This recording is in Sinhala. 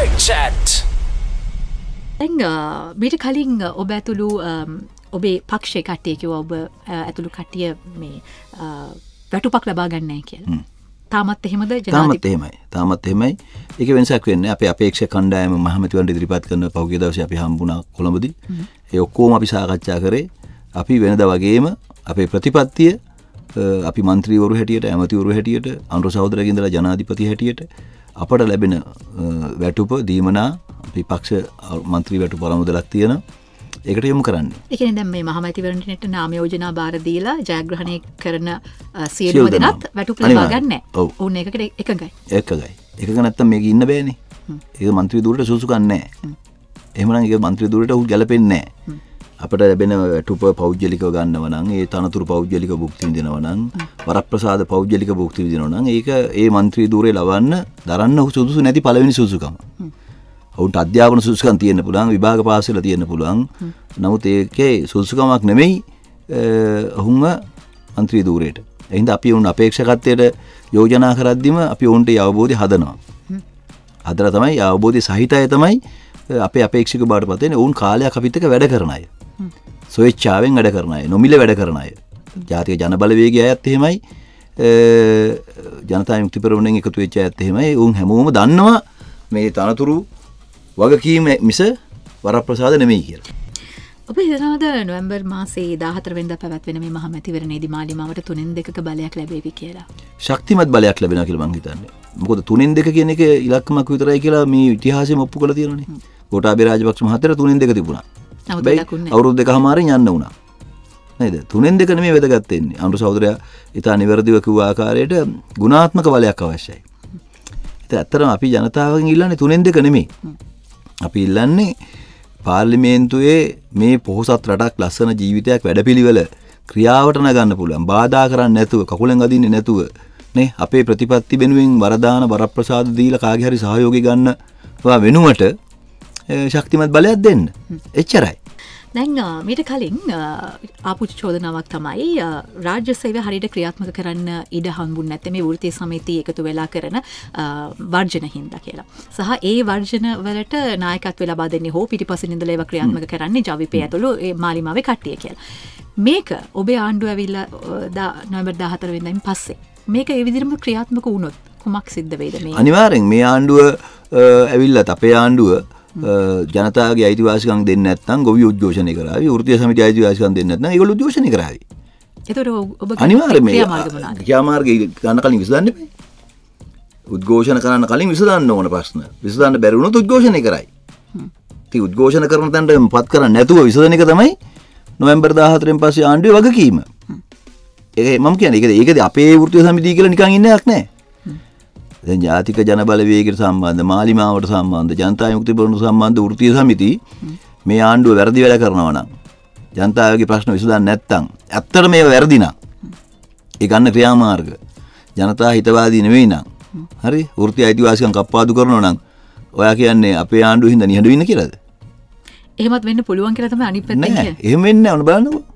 chat. මීට කලින් ඔබ ඇතුළු ඔබේ පක්ෂේ කට්ටිය කිව්වා ඔබ ඇතුළු කට්ටිය මේ වැටුපක් ලබා ගන්න නැහැ කියලා. තාමත් එහෙමද ජනාධිපති? තාමත් එහෙමයි. ඒක වෙනසක් වෙන්නේ. අපේ අපේක්ෂක කණ්ඩායම මහමැතිවරණට ඉදිරිපත් කරන පහුගිය දවසේ අපි හම්බුණා කොළඹදී. ඒ ඔක්කොම අපි සාකච්ඡා කරේ. අපි වෙනදා වගේම අපේ ප්‍රතිපත්තිය අපි മന്ത്രിවරු හැටියට, ඇමතිවරු හැටියට, අනුර සහෝදරයන්ගේ ඉඳලා ජනාධිපති හැටියට අපට ලැබෙන වැටුප දීමනා අපි පක්ෂ മന്ത്രി වැටුප අරමුදලක් තියෙනවා. ඒකට යොමු කරන්නේ. ඒ කියන්නේ දැන් මේ මහමැතිවරණයට නාම යෝජනා බාර දීලා ජයග්‍රහණය කරන සියලුම දෙනාත් වැටුප ලබා ගන්න නැහැ. ඕන එකකට එකගයි. එකග නැත්තම් මේක ඉන්න බෑනේ. ඒක മന്ത്രി දුරට සුසුකන්නේ නැහැ. එහෙමනම් ඒක മന്ത്രി දුරට උත් ගැලපෙන්නේ නැහැ. අපිට ලැබෙන වැටුප පෞද්ගලිකව ගන්නව නම්, ඒ තනතුරු පෞද්ගලික භුක්ති විඳිනවා නම්, වරප්‍රසාද පෞද්ගලික භුක්ති විඳිනවා නම් ඒක ඒ മന്ത്രി දුරේ ලවන්න දරන්න සුදුසු නැති පළවෙනි සුසුකම. ඔවුන්ට අධ්‍යාපන සුසුකම් තියෙන්න පුළුවන්, විභාග පාස් වෙලා තියෙන්න පුළුවන්. නමුත් ඒකේ සුසුකමක් නෙමෙයි ඔහුම മന്ത്രി ධූරයට. ඒ හින්දා අපි උන් අපේක්ෂකත්වයට යෝජනා කරද්දිම අපි උන්ට අවබෝධය හදනවා. හදලා තමයි අවබෝධය සහිතය තමයි අපේ අපේක්ෂක බවට පත් වෙන්නේ. උන් කාලයක් අපිත් එක්ක වැඩ කරන අය. ස්වේච්ඡාවෙන් වැඩ කරන අය, නොමිලේ වැඩ කරන අය. ජාතික ජනබලවේගය අයත් එහෙමයි. ජනතා විමුක්ති පෙරමුණෙන් එකතු වෙච්ච අයත් එහෙමයි. උන් හැමෝම දන්නවා මේ තනතුරු වගකීම මිස වරප්‍රසාද නෙමෙයි කියලා. ඔබ හිතනවාද නොවැම්බර් මාසයේ 14 වෙනිදා පැවැත්වෙන මේ මහමැතිවරණයේදී මාලිමාවට 3-2ක බලයක් ලැබෙවි කියලා? ශක්තිමත් බලයක් ලැබෙනවා කියලා මම හිතන්නේ. මොකද 3-2 කියන එක ඉලක්කමක් විතරයි කියලා මේ ඉතිහාසෙම ඔප්පු කරලා තියෙනනේ. ගෝඨාභය රාජපක්ෂ මහත්තයා 3-2 තිබුණා. අවුරුදු දෙකමාරින් යන්න වුණා. නේද? 3-2 නෙමෙයි වැදගත් වෙන්නේ. අනුර සහෝදරයා ඉතා නිවැරදිව කිව්ව ආකාරයට ගුණාත්මක බලයක් අවශ්‍යයි. ඒත් ඇත්තටම අපි ජනතාවගෙන් ඉල්ලන්නේ 3-2 නෙමෙයි. අපි ඉල්ලන්නේ පාර්ලිමේන්තුවේ මේ පොහොසත් රටක් ලස්සන ජීවිතයක් වැඩපිළිවෙල ක්‍රියාවට නගන්න පුළුවන්. බාධා කරන්නේ නැතුව, කකුලෙන් අදින්නේ නැතුව නේ අපේ ප්‍රතිපත්ති වෙනුවෙන් වරදාන වරප්‍රසාද දීලා කාගේ හරි සහයෝගය ගන්න වෙනුවට ශක්තිමත් බලයක් දෙන්න. එච්චරයි. දැන් මීට කලින් ආපු චෝදනාවක් තමයි රාජ්‍ය සේවය හරියට ක්‍රියාත්මක කරන්න ඉඩ හම්බුනේ නැත්නම් මේ වෘත්තීය සමිතිය එකතු වෙලා කරන වර්ජන හින්දා කියලා. සහ ඒ වර්ජන වලට නායකත්වය ලබා දෙන්නේ හෝ පිටිපසින් ඉඳලා ඒවා ක්‍රියාත්මක කරන්නේ ජවිපේ ඇතුළු ඒ මාලිමාවේ කට්ටිය කියලා. මේක ඔබේ ආණ්ඩුව ඇවිල්ලා නොවැම්බර් 14 වෙනිදායින් පස්සේ මේක ඒ විදිහටම ක්‍රියාත්මක වුණොත් කුමක් සිද්ධ වෙයිද මේ? අනිවාර්යෙන් මේ ආණ්ඩුව ඇවිල්ලා අපේ ආණ්ඩුව ජනතාවගේ අයිතිවාසිකම් දෙන්නේ නැත්නම් ගොවි උද්ඝෝෂණය කරાવી, වෘත්තීය සමිතිය අයිතිවාසිකම් දෙන්නේ නැත්නම් ඒගොල්ලෝ උද්ඝෝෂණය කරાવી. ඒතර ඔබ අනිවාර්යයෙන් මේ ක්‍රියාමාර්ගය ගන්න කලින් විසඳන්න එපා. උද්ඝෝෂණ කරන්න කලින් විසඳන්න ඕන ප්‍රශ්න. විසඳන්න බැරි වුණොත් උද්ඝෝෂණය කරાવી. ඉතින් උද්ඝෝෂණ කරන තැනට පත් කරන්නේ නැතුව විසඳන එක තමයි නොවැම්බර් 14න් පස්සේ ආණ්ඩුවේ වගකීම. ඒක මම කියන්නේ ඒකද අපේ වෘත්තීය සමිතිය කියලා නිකන් ඉන්න එකක් නැහැ. දැන් ජාතික ජනබලවේගයට සම්බන්ධ, මාලිමාවට සම්බන්ධ, ජනතා විමුක්ති පෙරමුණට සම්බන්ධ වෘත්තීය සමිති මේ ආණ්ඩුව වැරදි වැඩ කරනවා නම්, ජනතාවගේ ප්‍රශ්න විසඳන්නේ නැත්නම්, ඇත්තට මේව වැරදි නම්, ඒ ගන්න ක්‍රියාමාර්ග ජනතා හිතවාදී නෙවෙයි නම්, හරි වෘත්තීය අයිතිවාසිකම් කප්පාදු කරනවා නම්, ඔයා කියන්නේ අපේ ආණ්ඩුව හින්දා නිහඬ වෙන්න කියලාද? එහෙමත් වෙන්න පුළුවන් කියලා තමයි අනිත් පැත්තෙන් කියන්නේ. එහෙම වෙන්නේ නැහැ. ඔන්න බලන්නකෝ.